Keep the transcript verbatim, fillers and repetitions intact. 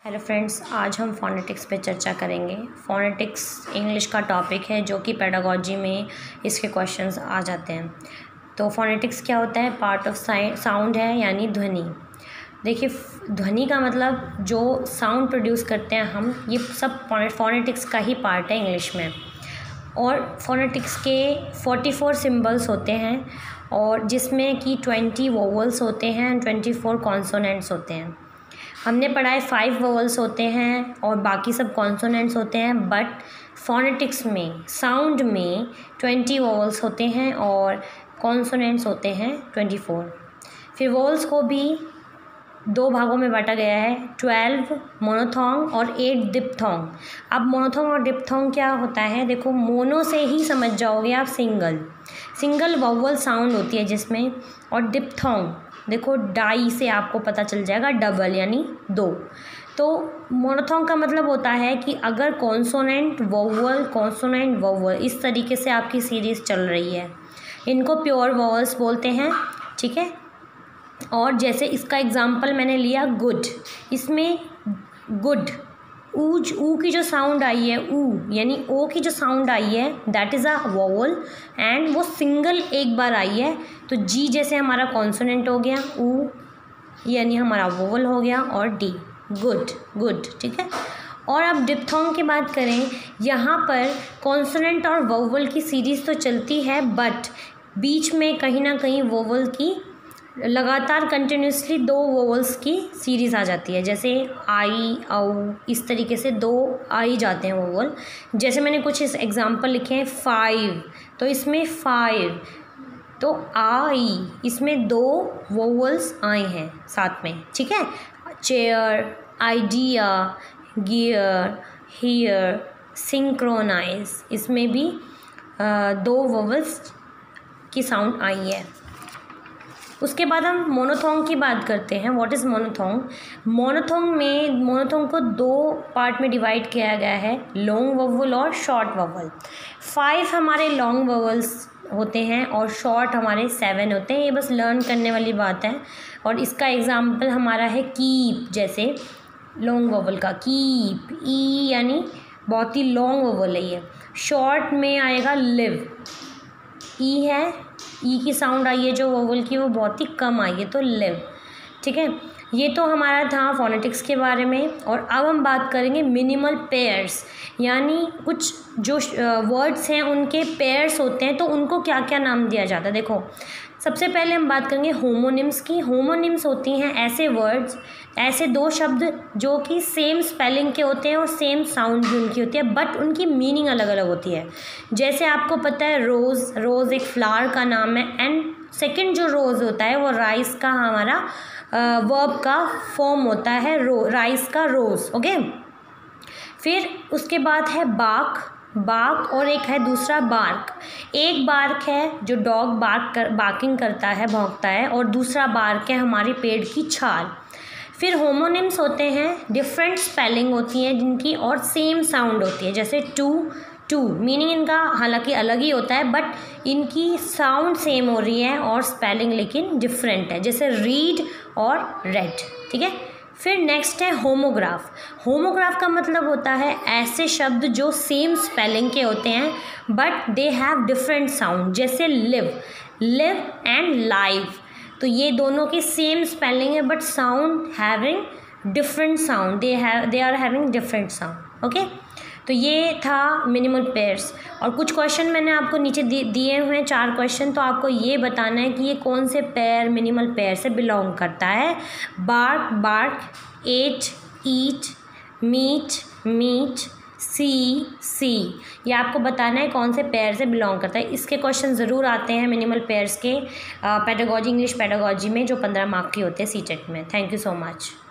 Hello friends, आज हम phonetics पे चर्चा करेंगे। फोनेटिक्स इंग्लिश का टॉपिक है जो कि पेडागोजी में इसके क्वेश्चंस आ जाते हैं। तो फोनेटिक्स क्या होता है? पार्ट ऑफ साउंड है, यानी ध्वनि। देखिए, ध्वनि का मतलब जो साउंड प्रोड्यूस करते हैं हम, ये सब फोनेटिक्स का ही पार्ट है इंग्लिश में। और फोनेटिक्स के चौवालीस सिंबल्स होते हैं, और जिसमें कि बीस वोवल्स होते हैं, चौबीस कॉन्सोनेंट्स होते हैं। हमने पढ़ा है फाइव वोवल्स होते हैं और बाकी सब कॉन्सोनेंट्स होते हैं, बट फोनेटिक्स में साउंड में बीस वोवल्स होते हैं और कॉन्सोनेंट्स होते हैं चौबीस। फिर वोवल्स को भी दो भागों में बांटा गया है, ट्वेल्व मोनोथोंग और एट डिप्थोंग। अब मोनोथोंग और डिप्थोंग क्या होता है? देखो, मोनो से ही समझ जाओगे आप, सिंगल सिंगल वोवल साउंड होती है जिसमें, और डिप्थोंग देखो डाई से आपको पता चल जाएगा, डबल यानी दो। तो मोनोथोंग का मतलब होता है कि अगर कॉन्सोनेंट वोवल कॉन्सोनेंट वोवल इस तरीके से आपकी सीरीज़ चल रही है, इनको प्योर वोवल्स बोलते हैं, ठीक है। और जैसे इसका एग्जांपल मैंने लिया गुड, इसमें गुड ऊज ऊ की जो साउंड आई है, ऊ यानी ओ की जो साउंड आई है, that is a vowel, and वो सिंगल एक बार आई है। तो जी जैसे हमारा कॉन्सोनेंट हो गया, ऊ यानी हमारा वोवल हो गया, और डी गुड गुड, ठीक है। और अब डिप्थोंग की बात करें, यहाँ पर कॉन्सोनेंट और वोवल की सीरीज़ तो चलती है, बट बीच में कहीं ना कहीं वोवल की लगातार कंटिन्यूसली दो वोवल्स की सीरीज़ आ जाती है। जैसे आई, औ, इस तरीके से दो आ ही जाते हैं वोवल। जैसे मैंने कुछ इस एग्जांपल लिखे हैं, फाइव, तो इसमें फाइव, तो आई, इसमें दो वोवल्स आए हैं साथ में, ठीक है। Chair, idea, gear, here, synchronise, इसमें भी आ, दो वोवल्स की साउंड आई है। उसके बाद हम मोनोथोंग की बात करते हैं। What is मोनोथोंग? मोनोथोंग में मोनोथोंग को दो पार्ट में डिवाइड किया गया है, लॉन्ग वोवल और शॉर्ट वोवल। फाइव हमारे लॉन्ग वोवल्स होते हैं और शॉर्ट हमारे सेवन होते हैं। ये बस लर्न करने वाली बात है। और इसका एग्जाम्पल हमारा है कीप, जैसे लॉन्ग वोवल का कीप, ई यानी बहुत ही लॉन्ग वोवल है ये। शॉर्ट में आएगा लिव, ई है, ई की साउंड आई है जो वोवल की, वो बहुत ही कम आई है, तो लिव, ठीक है। ये तो हमारा था फोनेटिक्स के बारे में। और अब हम बात करेंगे मिनिमल पेयर्स, यानी कुछ जो वर्ड्स हैं उनके पेयर्स होते हैं, तो उनको क्या क्या नाम दिया जाता है। देखो, सबसे पहले हम बात करेंगे होमोनिम्स की। होमोनिम्स होती हैं ऐसे वर्ड्स, ऐसे दो शब्द जो कि सेम स्पेलिंग के होते हैं और सेम साउंड भी उनकी होती है, बट उनकी मीनिंग अलग अलग होती है। जैसे आपको पता है रोज़, रोज़ एक फ्लावर का नाम है, एंड सेकंड जो रोज़ होता है वो राइस का हमारा वर्ब का फॉर्म होता है, रो राइस का रोज़, ओके। फिर उसके बाद है बाक, बाक, और एक है दूसरा बार्क। एक बार्क है जो डॉग बार्क कर बार्किंग करता है, भौंकता है, और दूसरा बार्क है हमारे पेड़ की छाल। फिर होमोनिम्स होते हैं, डिफरेंट स्पेलिंग होती है जिनकी, और सेम साउंड होती है। जैसे टू, टू मीनिंग इनका हालांकि अलग ही होता है, बट इनकी साउंड सेम हो रही है और स्पेलिंग लेकिन डिफरेंट है, जैसे रीड और रेड, ठीक है। फिर नेक्स्ट है होमोग्राफ। होमोग्राफ का मतलब होता है ऐसे शब्द जो सेम स्पेलिंग के होते हैं, but they have different sound, जैसे लिव, लिव एंड लाइव, तो ये दोनों की सेम स्पेलिंग है, but sound having different sound, they have they are having different sound, okay. तो ये था मिनिमल पेयर्स। और कुछ क्वेश्चन मैंने आपको नीचे दिए हुए हैं, चार क्वेश्चन, तो आपको ये बताना है कि ये कौन से पेयर मिनिमल पेयर से बिलोंग करता है। Bark, bark, ate, eat, meet, meat, see, sea, ये आपको बताना है कौन से पेयर से बिलोंग करता है। इसके क्वेश्चन ज़रूर आते हैं मिनिमल पेयर्स के पेडागोजी, इंग्लिश पेडागोजी में, जो पंद्रह मार्क के होते हैं सी टेट में। Thank you so much.